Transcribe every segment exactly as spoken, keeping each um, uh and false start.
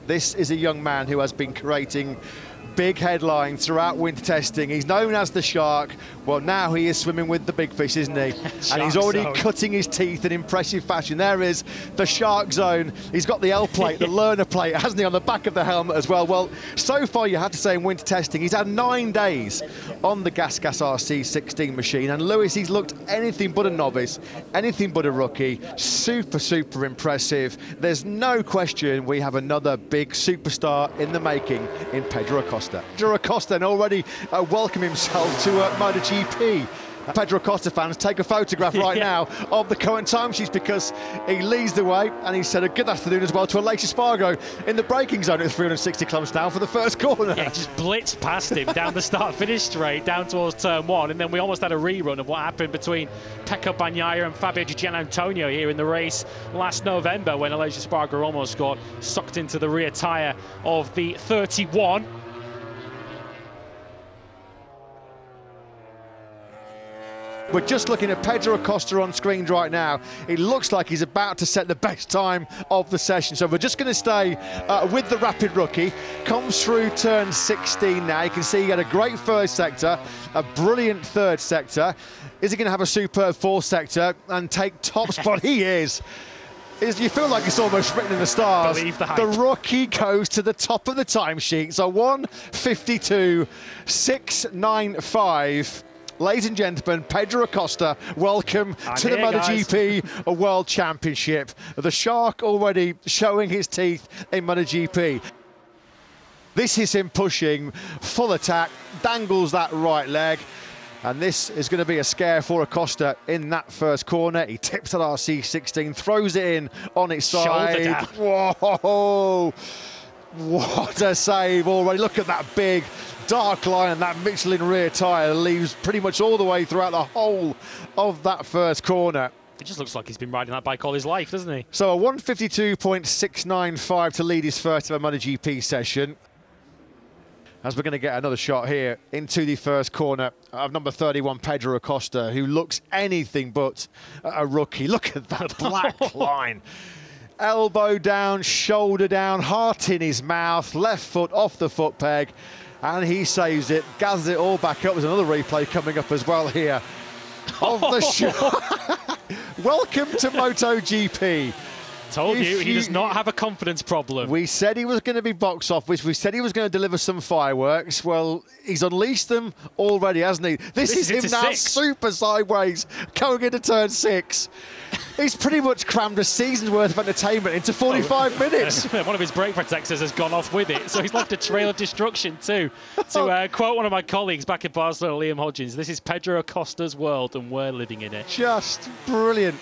This is a young man who has been creating big headlines throughout winter testing. He's known as the Shark. Well, now he is swimming with the big fish, isn't he? And he's already zone. cutting his teeth in impressive fashion. There is the Shark Zone. He's got the L plate, the learner plate, hasn't he, on the back of the helmet as well? Well, so far you have to say in winter testing, he's had nine days on the Gas Gas R C sixteen machine. And Lewis, he's looked anything but a novice, anything but a rookie. Super, super impressive. There's no question we have another big superstar in the making in Pedro Acosta. Pedro Acosta already uh, welcome himself to uh, MotoGP. Uh, Pedro Acosta fans, take a photograph right yeah. now of the current timesheets, because he leads the way, and he said a good afternoon as well to Aleix Espargaro in the braking zone at three hundred sixty kilometres an hour for the first corner. Yeah, just blitzed past him down the start-finish straight, down towards turn one, and then we almost had a rerun of what happened between Pecco Bagnaia and Fabio Di Giannantonio here in the race last November, when Aleix Espargaro almost got sucked into the rear tyre of the thirty-one. We're just looking at Pedro Acosta on screen right now. It looks like he's about to set the best time of the session. So we're just going to stay uh, with the Rapid rookie. Comes through turn sixteen now. You can see he had a great first sector, a brilliant third sector. Is he going to have a superb fourth sector and take top spot? He is. Is, you feel like it's almost written in the stars. Believe the hype. The rookie goes to the top of the timesheet. So one fifty-two six ninety-five. Ladies and gentlemen, Pedro Acosta, welcome I'm to the here, MotoGP World Championship. The Shark already showing his teeth in MotoGP. This is him pushing, full attack, dangles that right leg. And this is going to be a scare for Acosta in that first corner. He tips that R C sixteen, throws it in on its side. Shoulder down. Whoa! What a save already. Look at that big dark line, and that Michelin rear tyre leaves pretty much all the way throughout the whole of that first corner. It just looks like he's been riding that bike all his life, doesn't he? So a one fifty-two point six nine five to lead his first ever MotoGP session. As we're going to get another shot here into the first corner of number thirty-one, Pedro Acosta, who looks anything but a rookie. Look at that black line. Elbow down, shoulder down, heart in his mouth, left foot off the foot peg, and he saves it, gathers it all back up. There's another replay coming up as well here of the show. Welcome to MotoGP. Told If you, he you, does not have a confidence problem. We said he was going to be box office. We said he was going to deliver some fireworks. Well, he's unleashed them already, hasn't he? This, This is, is him now, six. super sideways, going into turn six. He's pretty much crammed a season's worth of entertainment into forty-five oh, minutes. One of his brake protectors has gone off with it, so he's left a trail of destruction too. To uh, quote one of my colleagues back in Barcelona, Liam Hodgins, this is Pedro Acosta's world and we're living in it. Just brilliant.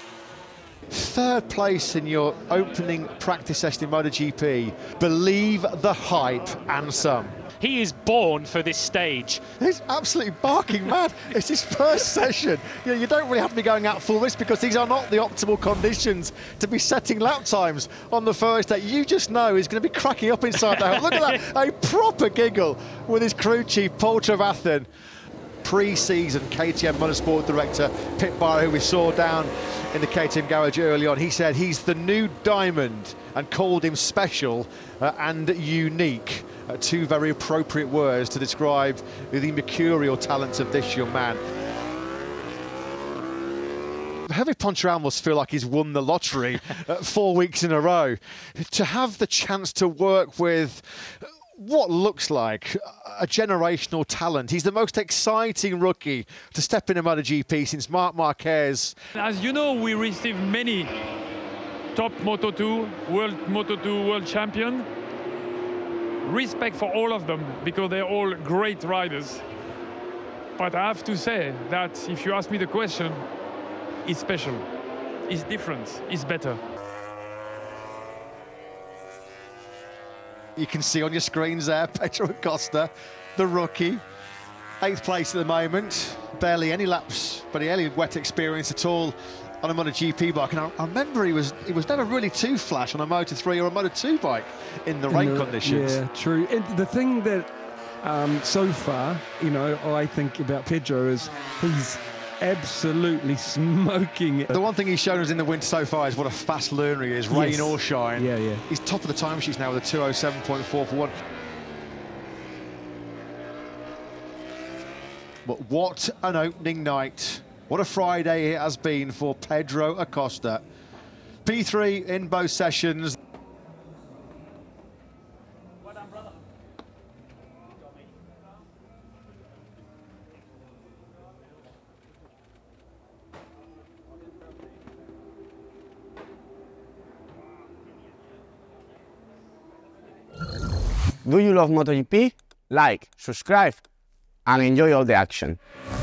Third place in your opening practice session in MotoGP. Believe the hype and some. He is born for this stage. He's absolutely barking mad. It's his first session. You know, you don't really have to be going out full risk, because these are not the optimal conditions to be setting lap times on the first day. You just know he's going to be cracking up inside the helmet. Look at that, a proper giggle with his crew chief, Paul Trevathan. Pre-season K T M Motorsport Director Pit Barrow, who we saw down in the K T M garage early on, he said he's the new diamond and called him special uh, and unique. Uh, two very appropriate words to describe the mercurial talents of this young man. Hervé Poncharal must feel like he's won the lottery uh, four weeks in a row. To have the chance to work with what looks like a generational talent. He's the most exciting rookie to step into MotoGP since Marc Marquez. As you know, we received many top Moto two, World Moto two World Champion. Respect for all of them, because they're all great riders. But I have to say that if you ask me the question, it's special, it's different, it's better. You can see on your screens there, Pedro Acosta, the rookie, eighth place at the moment, barely any laps, but any wet experience at all on a MotoGP bike. And I, I remember he was he was never really too flash on a Moto three or a Moto two bike in the in rain the, conditions. Yeah, true. And the thing that um, so far, you know, I think about Pedro is he's absolutely smoking it. The one thing he's shown us in the winter so far is what a fast learner he is, rain Yes. or shine. Yeah, yeah. He's top of the timesheets now with a two oh seven point four for one. But what an opening night. What a Friday it has been for Pedro Acosta. P three in both sessions. Do you love MotoGP? Like, subscribe, and enjoy all the action.